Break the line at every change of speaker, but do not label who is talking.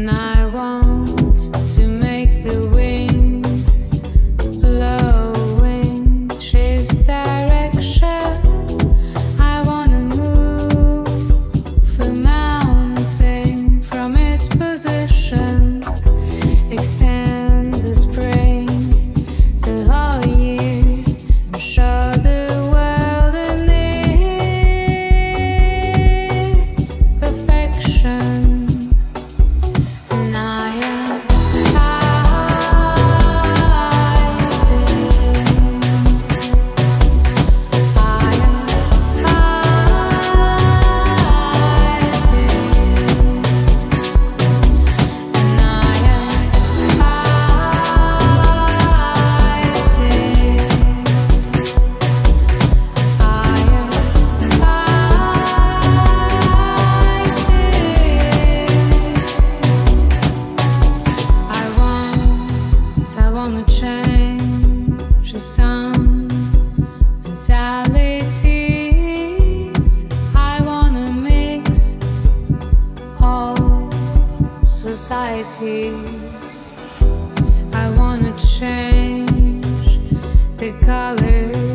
And I want to make the wind blowing shift direction. I wanna move a mountain from its position, extend the spring the whole year, and show the world in its perfection. And I am fighting. I am fighting. And I am fighting. I am fighting. I wanna change some mentalities. I wanna mix all societies. I wanna change the colors